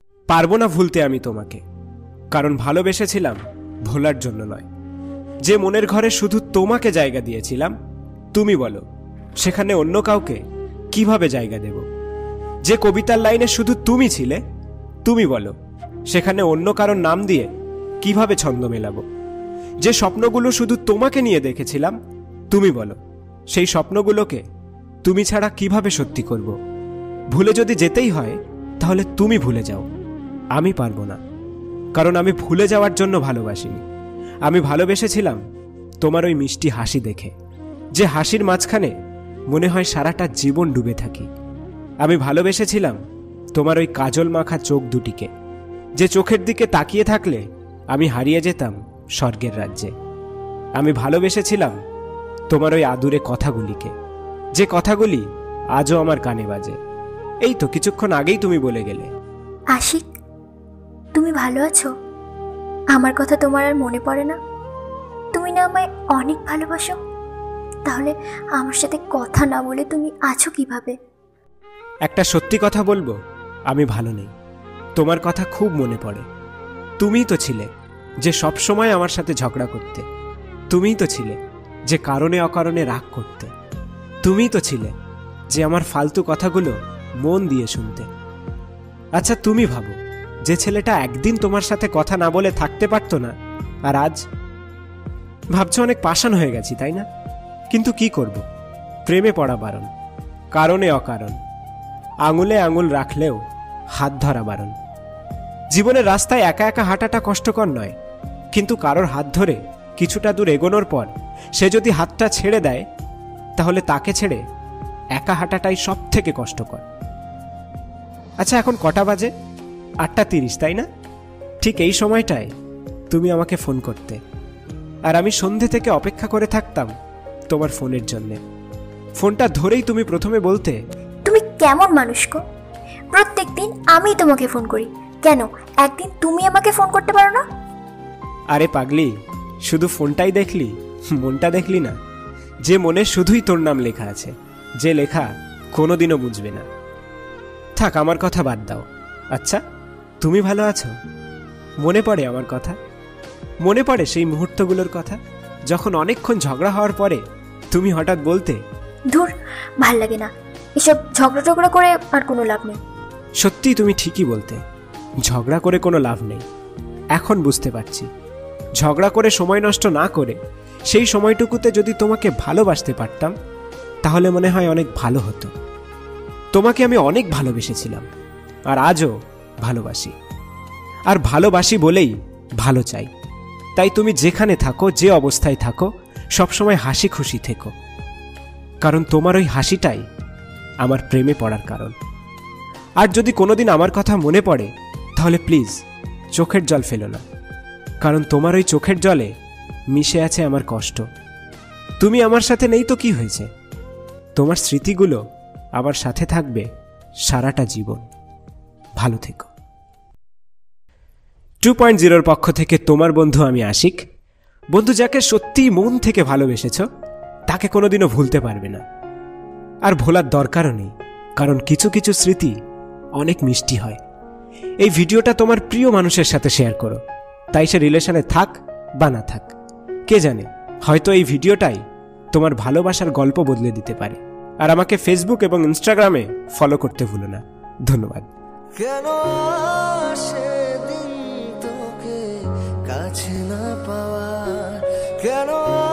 পারবো না ভুলতে আমি তোমাকে, কারণ ভালোবেসেছিলাম ভোলার জন্য নয়। যে মনের ঘরে শুধু তোমাকে জায়গা দিয়েছিলাম, তুমি বলো সেখানে অন্য কাউকে কিভাবে জায়গা দেব? যে কবিতার লাইনে শুধু তুমি ছিলে, তুমি বলো সেখানে অন্য কারোর নাম দিয়ে কিভাবে ছন্দ মেলাবো? যে স্বপ্নগুলো শুধু তোমাকে নিয়ে দেখেছিলাম, তুমি বলো সেই স্বপ্নগুলোকে তুমি ছাড়া কিভাবে সত্যি করব? ভুলে যদি যেতেই হয় তাহলে তুমি ভুলে যাও, আমি পারবো না। কারণ আমি ভুলে যাওয়ার জন্য ভালোবাসিনি, আমি ভালোবেসেছিলাম তোমার ওই মিষ্টি হাসি দেখে, যে হাসির মাঝখানে মনে হয় সারাটা জীবন ডুবে থাকি। আমি ভালোবেসেছিলাম তোমার ওই কাজল মাখা চোখ দুটিকে, যে চোখের দিকে তাকিয়ে থাকলে আমি হারিয়ে যেতাম স্বর্গের রাজ্যে। আমি ভালোবেসেছিলাম তোমার ওই আদুরে কথাগুলিকে, যে কথাগুলি আজও আমার কানে বাজে। এই তো কিছুক্ষণ আগেই তুমি বলে গেলে। আশিক, তুমি ভালো আছো? আমার কথা তোমার আর মনে পড়ে না? তুমি না আমায় অনেক ভালোবাসো, তাহলে আমার সাথে কথা না বলে তুমি আছো কিভাবে? একটা সত্যি কথা বলবো, আমি ভালো নেই। তোমার কথা খুব মনে পড়ে। তুমিই তো ছিলে যে সব সময় আমার সাথে ঝগড়া করতে, তুমিই তো ছিলে যে কারণে অকারণে রাগ করতে, তুমিই তো ছিলে যে আমার ফালতু কথাগুলো মন দিয়ে শুনতে। আচ্ছা তুমি ভাবো, যে ছেলেটা একদিন তোমার সাথে কথা না বলে থাকতে পারতো না, আর আজ ভাবছো অনেক পাষাণ হয়ে গেছি, তাই না? কিন্তু কি করব, প্রেমে পড়া বারণ, কারণে অকারণ, আঙুলে আঙুল রাখলেও হাত ধরা বারণ। জীবনের রাস্তায় একা একা হাঁটাটা কষ্টকর নয়, কিন্তু কারোর হাত ধরে কিছুটা দূর এগোনোর পর সে যদি হাতটা ছেড়ে দেয়, তাহলে তাকে ছেড়ে একা হাঁটাটাই সব থেকে কষ্টকর। আচ্ছা এখন কটা বাজে? 8:30, তাই না? ঠিক এই সময়টায় তুমি আমাকে ফোন করতে, আর আমি সন্ধে থেকে অপেক্ষা করে থাকতাম তোমার ফোনের জন্যে। ফোনটা ধরেই তুমি প্রথমে বলতে, তুমি কেমন মানুষ গো? প্রত্যেক দিন আমি তোমাকে ফোন করি, কেন একদিন তুমি আমাকে ফোন করতে পারো না? আরে পাগলি, শুধু ফোনটাই দেখলি, মনটা দেখলি না? যে মনে শুধুই তোর নাম লেখা আছে, যে লেখা কোনোদিনও বুঝবে না। থাক, আমার কথা বাদ দাও। আচ্ছা তুমি ভালো আছো? মনে পড়ে আমার কথা? মনে পড়ে সেই মুহূর্তগুলোর কথা যখন অনেকক্ষণ ঝগড়া হওয়ার পরে তুমি হঠাৎ বলতে, ধুর, ভাল লাগে না এসব ঝগড়া করে, আর কোনো লাভ নেই। সত্যি তুমি ঠিকই বলতে, ঝগড়া করে কোনো লাভ নেই। এখন বুঝতে পারছি, ঝগড়া করে সময় নষ্ট না করে সেই সময়টুকুতে যদি তোমাকে ভালোবাসতে পারতাম, তাহলে মনে হয় অনেক ভালো হতো। তোমাকে আমি অনেক ভালোবেসেছিলাম, আর আজও ভালোবাসি। আর ভালোবাসি বলেই ভালো চাই। তাই তুমি যেখানে থাকো, যে অবস্থায় থাকো, সবসময় হাসি খুশি থেকো, কারণ তোমার ওই হাসিটাই আমার প্রেমে পড়ার কারণ। আর যদি কোনোদিন আমার কথা মনে পড়ে, তাহলে প্লিজ চোখের জল ফেলো না, কারণ তোমার ওই চোখের জলে মিশে আছে আমার কষ্ট। তুমি আমার সাথে নেই তো কি হয়েছে, তোমার স্মৃতিগুলো আমার সাথে থাকবে সারাটা জীবন। ভালো থেকো। 2.0 পক্ষ থেকে তোমার বন্ধু আমি আশিক। বন্ধু যাকে সত্যিই মন থেকে ভালোবেসেছ, তাকে কোনোদিনও ভুলতে পারবে না, আর ভোলার দরকারও নেই, কারণ কিছু কিছু স্মৃতি অনেক মিষ্টি হয়। এই ভিডিওটা তোমার প্রিয় মানুষের সাথে শেয়ার করো, তাই সে রিলেশনে থাক বা না থাক, কে জানে হয়তো এই ভিডিওটাই তোমার ভালোবাসার গল্প বদলে দিতে পারে। আর আমাকে ফেসবুক এবং ইনস্টাগ্রামে ফলো করতে ভুলো না। ধন্যবাদ। কেন আসে দিন তোকে কাছে না পাওয়ার, কেন